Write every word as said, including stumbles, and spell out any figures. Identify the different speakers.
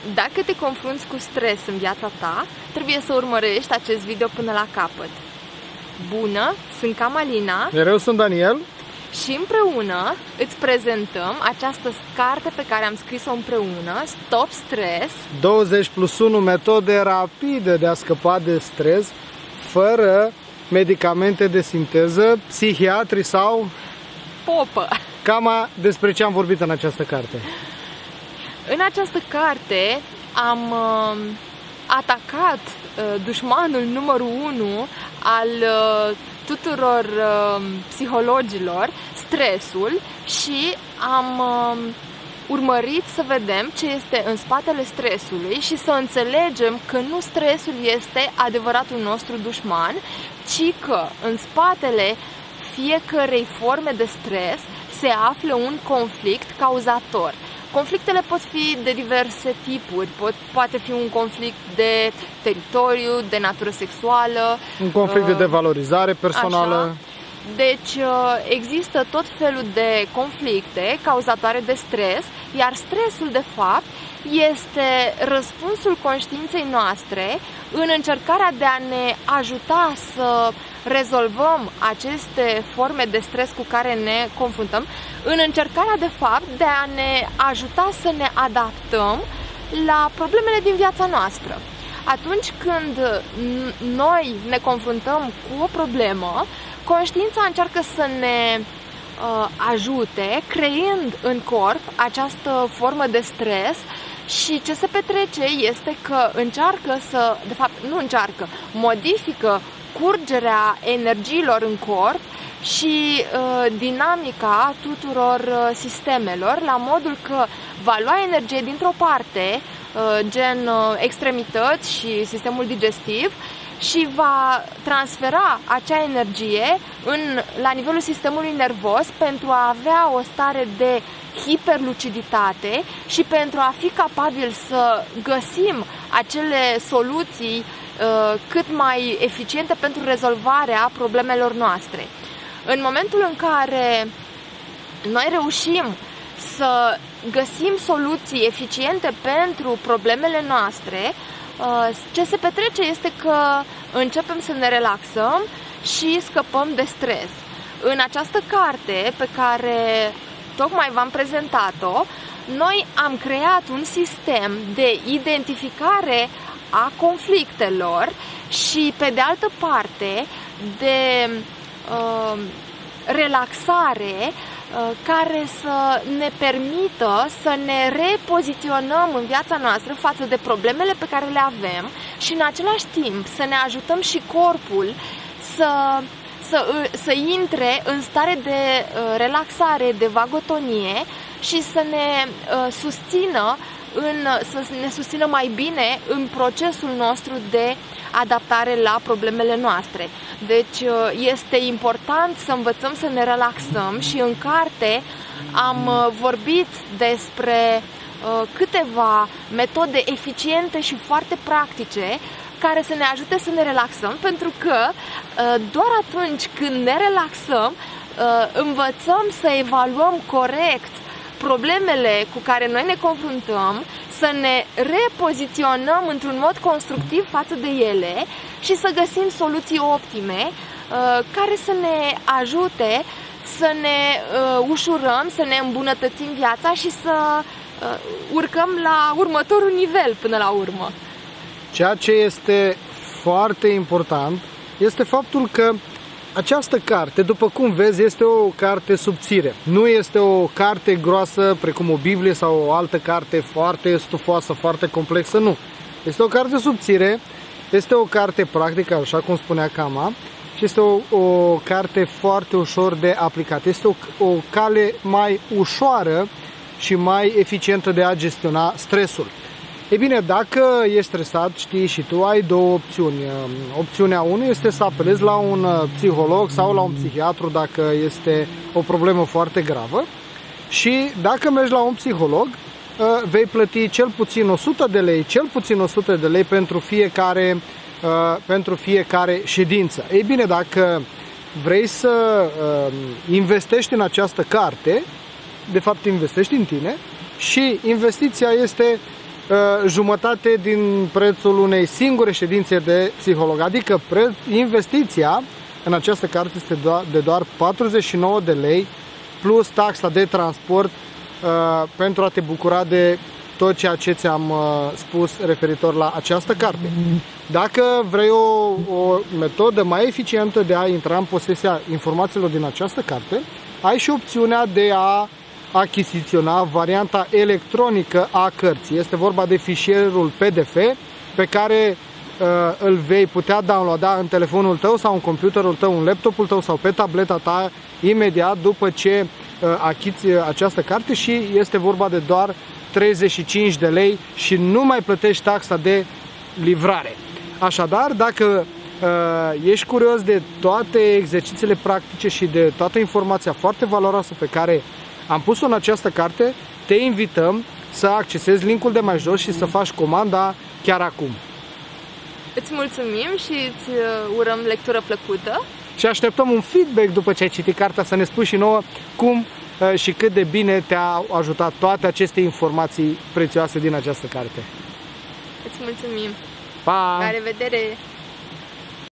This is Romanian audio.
Speaker 1: Dacă te confrunți cu stres în viața ta, trebuie să urmărești acest video până la capăt. Bună, sunt Camalina.
Speaker 2: Iar eu sunt Daniel.
Speaker 1: Și împreună îți prezentăm această carte pe care am scris-o împreună, Stop Stress.
Speaker 2: douăzeci plus unu metode rapide de a scăpa de stres, fără medicamente de sinteză, psihiatri sau...
Speaker 1: popă.
Speaker 2: Cam despre ce am vorbit în această carte.
Speaker 1: În această carte am uh, atacat uh, dușmanul numărul unu al uh, tuturor uh, psihologilor, stresul, și am uh, urmărit să vedem ce este în spatele stresului și să înțelegem că nu stresul este adevăratul nostru dușman, ci că în spatele fiecărei forme de stres se află un conflict cauzator. Conflictele pot fi de diverse tipuri, pot, poate fi un conflict de teritoriu, de natură sexuală,
Speaker 2: un conflict uh, de devalorizare personală.
Speaker 1: Așa. Deci există tot felul de conflicte cauzatoare de stres, iar stresul de fapt este răspunsul conștiinței noastre în încercarea de a ne ajuta să rezolvăm aceste forme de stres cu care ne confruntăm, în încercarea de fapt de a ne ajuta să ne adaptăm la problemele din viața noastră. Atunci când noi ne confruntăm cu o problemă, conștiința încearcă să ne uh, ajute creând în corp această formă de stres. Și ce se petrece este că încearcă să, de fapt nu încearcă, modifică curgerea energiilor în corp și uh, dinamica tuturor uh, sistemelor, la modul că va lua energie dintr-o parte, uh, gen uh, extremități și sistemul digestiv, și va transfera acea energie în, la nivelul sistemului nervos pentru a avea o stare de hiperluciditate și pentru a fi capabil să găsim acele soluții uh, cât mai eficiente pentru rezolvarea problemelor noastre. În momentul în care noi reușim să găsim soluții eficiente pentru problemele noastre, ce se petrece este că începem să ne relaxăm și scăpăm de stres. În această carte pe care tocmai v-am prezentat-o, noi am creat un sistem de identificare a conflictelor și, pe de altă parte, de uh, relaxare care să ne permită să ne repoziționăm în viața noastră față de problemele pe care le avem și în același timp să ne ajutăm și corpul să, să, să intre în stare de relaxare, de vagotonie și să ne susțină, în, să ne susțină mai bine în procesul nostru de adaptare la problemele noastre. Deci este important să învățăm să ne relaxăm și în carte am vorbit despre câteva metode eficiente și foarte practice care să ne ajute să ne relaxăm, pentru că doar atunci când ne relaxăm învățăm să evaluăm corect problemele cu care noi ne confruntăm, să ne repoziționăm într-un mod constructiv față de ele și să găsim soluții optime uh, care să ne ajute să ne uh, ușurăm, să ne îmbunătățim viața și să uh, urcăm la următorul nivel până la urmă.
Speaker 2: Ceea ce este foarte important este faptul că această carte, după cum vezi, este o carte subțire. Nu este o carte groasă precum o Biblie sau o altă carte foarte stufoasă, foarte complexă, nu. Este o carte subțire, este o carte practică, așa cum spunea Cama, și este o, o carte foarte ușor de aplicat. Este o, o cale mai ușoară și mai eficientă de a gestiona stresul. Ei bine, dacă ești stresat, știi și tu, ai două opțiuni. Opțiunea unu este să apelezi la un psiholog sau la un psihiatru dacă este o problemă foarte gravă. Și dacă mergi la un psiholog, vei plăti cel puțin o sută de lei, cel puțin o sută de lei pentru fiecare, pentru fiecare ședință. Ei bine, dacă vrei să investești în această carte, de fapt investești în tine și investiția este jumătate din prețul unei singure ședințe de psiholog. Adică pre investiția în această carte este de doar patruzeci și nouă de lei plus taxa de transport uh, pentru a te bucura de tot ceea ce ți-am uh, spus referitor la această carte. Dacă vrei o, o metodă mai eficientă de a intra în posesia informațiilor din această carte, ai și opțiunea de a achiziționa varianta electronică a cărții. Este vorba de fișierul P D F pe care uh, îl vei putea downloada în telefonul tău sau în computerul tău, în laptopul tău sau pe tableta ta imediat după ce uh, achizi această carte și este vorba de doar treizeci și cinci de lei și nu mai plătești taxa de livrare. Așadar, dacă uh, ești curios de toate exercițiile practice și de toată informația foarte valoroasă pe care am pus-o în această carte, te invităm să accesezi linkul de mai jos și să faci comanda chiar acum.
Speaker 1: Îți mulțumim și îți urăm lectură plăcută.
Speaker 2: Și așteptăm un feedback după ce ai citit cartea, să ne spui și nouă cum și cât de bine te-a ajutat toate aceste informații prețioase din această carte.
Speaker 1: Îți mulțumim!
Speaker 2: Pa!
Speaker 1: La revedere!